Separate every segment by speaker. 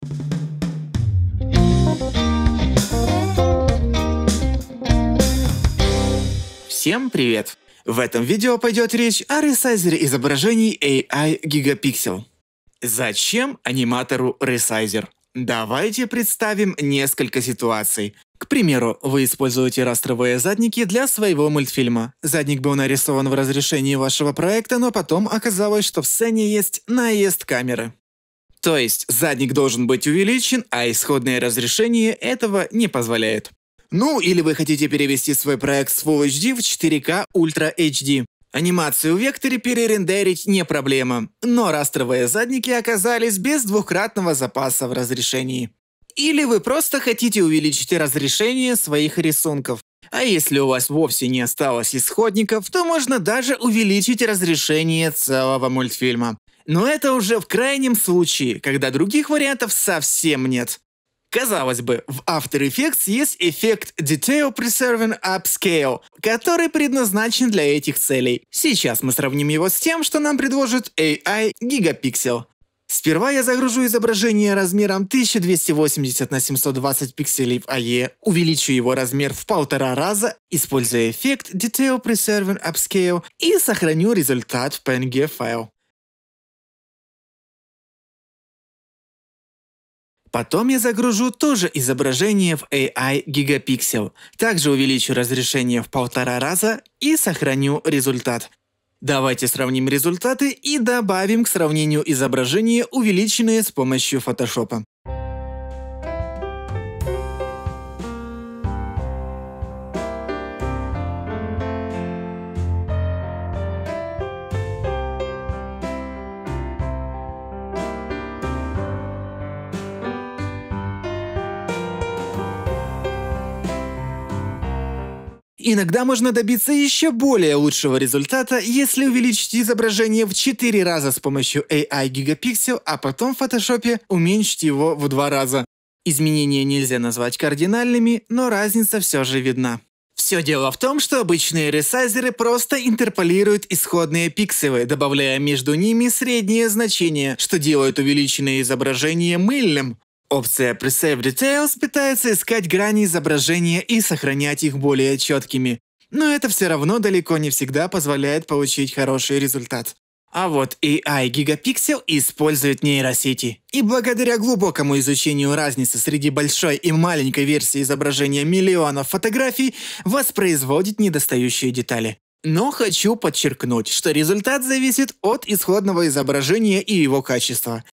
Speaker 1: Всем привет! В этом видео пойдет речь о ресайзере изображений AI Gigapixel. Зачем аниматору ресайзер? Давайте представим несколько ситуаций. К примеру, вы используете растровые задники для своего мультфильма. Задник был нарисован в разрешении вашего проекта, но потом оказалось, что в сцене есть наезд камеры. То есть задник должен быть увеличен, а исходное разрешение этого не позволяет. Ну или вы хотите перевести свой проект с Full HD в 4K Ultra HD. Анимацию в векторе перерендерить не проблема, но растровые задники оказались без двукратного запаса в разрешении. Или вы просто хотите увеличить разрешение своих рисунков. А если у вас вовсе не осталось исходников, то можно даже увеличить разрешение целого мультфильма. Но это уже в крайнем случае, когда других вариантов совсем нет. Казалось бы, в After Effects есть эффект Detail Preserving Upscale, который предназначен для этих целей. Сейчас мы сравним его с тем, что нам предложит AI Gigapixel. Сперва я загружу изображение размером 1280 на 720 пикселей в AE, увеличу его размер в 1,5 раза, используя эффект Detail Preserving Upscale, и сохраню результат в PNG файл. Потом я загружу тоже изображение в AI Gigapixel. Также увеличу разрешение в 1,5 раза и сохраню результат. Давайте сравним результаты и добавим к сравнению изображения, увеличенные с помощью Photoshop. Иногда можно добиться еще более лучшего результата, если увеличить изображение в 4 раза с помощью AI Gigapixel, а потом в Photoshop уменьшить его в 2 раза. Изменения нельзя назвать кардинальными, но разница все же видна. Все дело в том, что обычные ресайзеры просто интерполируют исходные пикселы, добавляя между ними среднее значение, что делает увеличенное изображение мыльным. Опция Preserve Details пытается искать грани изображения и сохранять их более четкими. Но это все равно далеко не всегда позволяет получить хороший результат. А вот AI Gigapixel использует нейросети. И благодаря глубокому изучению разницы среди большой и маленькой версии изображения миллионов фотографий воспроизводит недостающие детали. Но хочу подчеркнуть, что результат зависит от исходного изображения и его качества.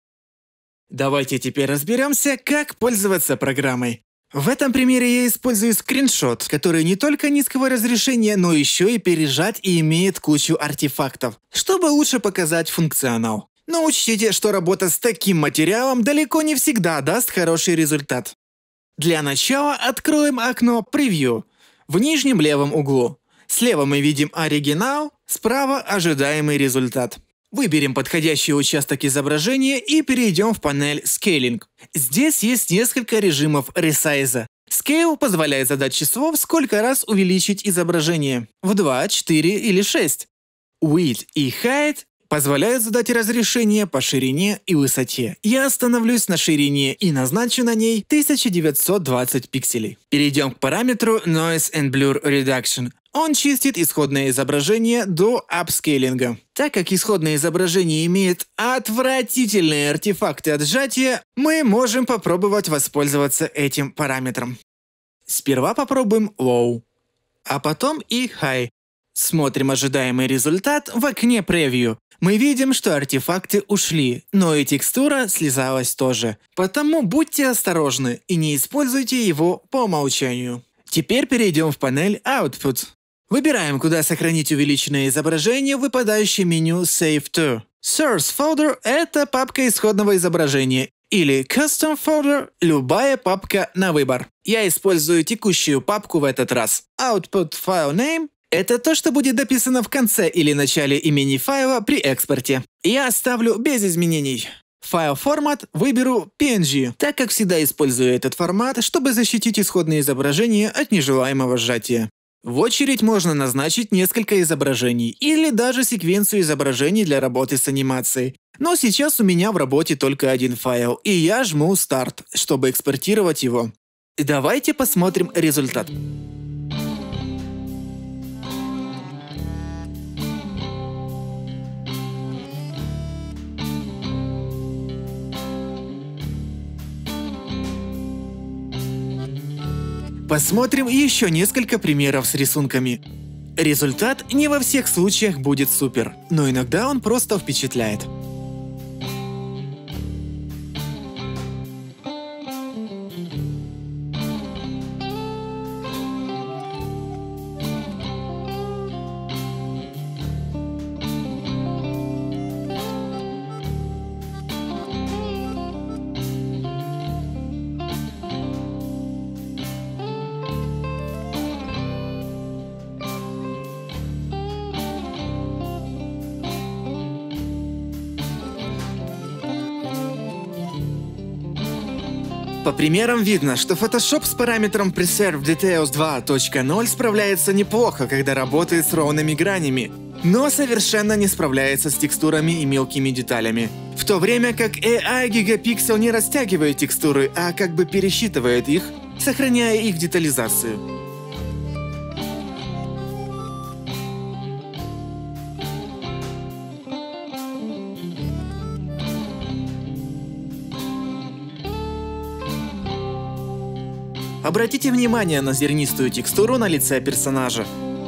Speaker 1: Давайте теперь разберемся, как пользоваться программой. В этом примере я использую скриншот, который не только низкого разрешения, но еще и пережат и имеет кучу артефактов, чтобы лучше показать функционал. Но учтите, что работа с таким материалом далеко не всегда даст хороший результат. Для начала откроем окно «Превью» в нижнем левом углу. Слева мы видим оригинал, справа ожидаемый результат. Выберем подходящий участок изображения и перейдем в панель Scaling. Здесь есть несколько режимов ресайза. Scale позволяет задать число, в сколько раз увеличить изображение. В 2, 4 или 6. Width и Height позволяют задать разрешение по ширине и высоте. Я остановлюсь на ширине и назначу на ней 1920 пикселей. Перейдем к параметру Noise and Blur Reduction. Он чистит исходное изображение до апскейлинга. Так как исходное изображение имеет отвратительные артефакты от сжатия, мы можем попробовать воспользоваться этим параметром. Сперва попробуем Low, а потом и High. Смотрим ожидаемый результат в окне Preview. Мы видим, что артефакты ушли, но и текстура слезалась тоже. Потому будьте осторожны и не используйте его по умолчанию. Теперь перейдем в панель Output. Выбираем, куда сохранить увеличенное изображение в выпадающем меню Save To. Source Folder – это папка исходного изображения, или Custom Folder – любая папка на выбор. Я использую текущую папку в этот раз. Output File Name – это то, что будет дописано в конце или начале имени файла при экспорте. Я оставлю без изменений. Файл-формат выберу PNG, так как всегда использую этот формат, чтобы защитить исходное изображение от нежелаемого сжатия. В очередь можно назначить несколько изображений или даже секвенцию изображений для работы с анимацией. Но сейчас у меня в работе только один файл, и я жму «Старт», чтобы экспортировать его. Давайте посмотрим результат. Посмотрим еще несколько примеров с рисунками. Результат не во всех случаях будет супер, но иногда он просто впечатляет. По примерам видно, что Photoshop с параметром Preserve Details 2.0 справляется неплохо, когда работает с ровными гранями, но совершенно не справляется с текстурами и мелкими деталями. В то время как AI Gigapixel не растягивает текстуры, а как бы пересчитывает их, сохраняя их детализацию. Обратите внимание на зернистую текстуру на лице персонажа.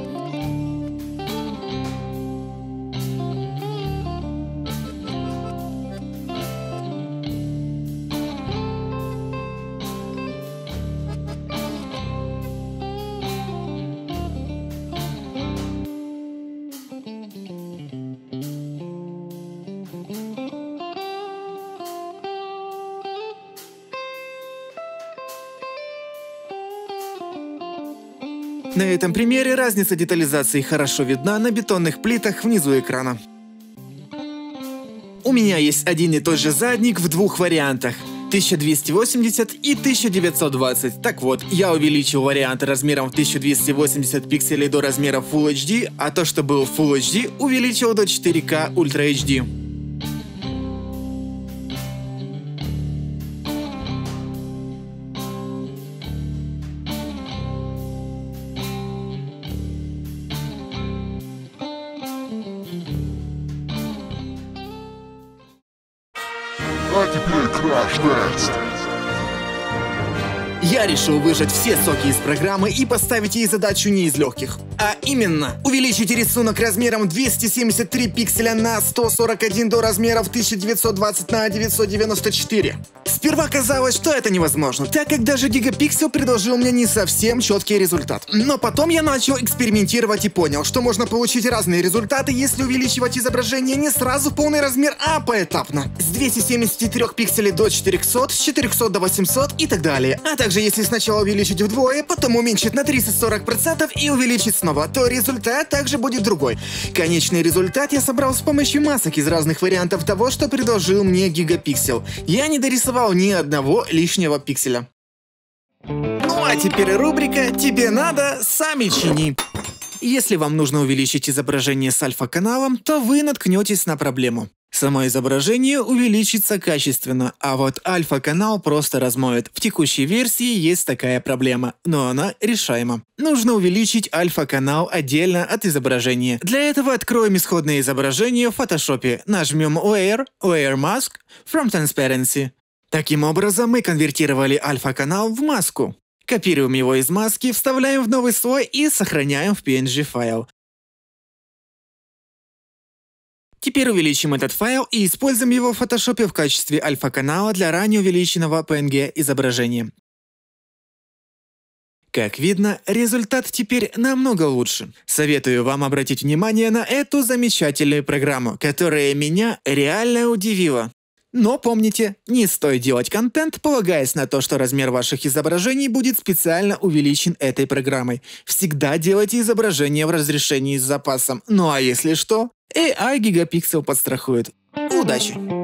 Speaker 1: На этом примере разница детализации хорошо видна на бетонных плитах внизу экрана. У меня есть один и тот же задник в двух вариантах – 1280 и 1920. Так вот, я увеличил вариант размером в 1280 пикселей до размера Full HD, а то, что был Full HD, увеличил до 4K Ultra HD.
Speaker 2: А теперь краш-тест.
Speaker 1: Я решил выжать все соки из программы и поставить ей задачу не из легких. А именно, увеличить рисунок размером 273 пикселя на 141 до размеров 1920 на 994. Сперва казалось, что это невозможно, так как даже Gigapixel предложил мне не совсем четкий результат. Но потом я начал экспериментировать и понял, что можно получить разные результаты, если увеличивать изображение не сразу в полный размер, а поэтапно. С 273 пикселей до 400, с 400 до 800 и так далее. А также если сначала увеличить вдвое, потом уменьшить на 30-40% и увеличить снова, то результат также будет другой. Конечный результат я собрал с помощью масок из разных вариантов того, что предложил мне Gigapixel. Я не дорисовал ни одного лишнего пикселя. Ну а теперь рубрика «Тебе надо, сами чини». Если вам нужно увеличить изображение с альфа-каналом, то вы наткнетесь на проблему. Само изображение увеличится качественно, а вот альфа-канал просто размоет. В текущей версии есть такая проблема, но она решаема. Нужно увеличить альфа-канал отдельно от изображения. Для этого откроем исходное изображение в Photoshop, нажмем Layer, Layer Mask, From Transparency. Таким образом мы конвертировали альфа-канал в маску. Копируем его из маски, вставляем в новый слой и сохраняем в PNG файл. Теперь увеличим этот файл и используем его в Photoshop в качестве альфа-канала для ранее увеличенного PNG изображения. Как видно, результат теперь намного лучше. Советую вам обратить внимание на эту замечательную программу, которая меня реально удивила. Но помните, не стоит делать контент, полагаясь на то, что размер ваших изображений будет специально увеличен этой программой. Всегда делайте изображение в разрешении с запасом. Ну а если что, AI Gigapixel подстрахует. Удачи!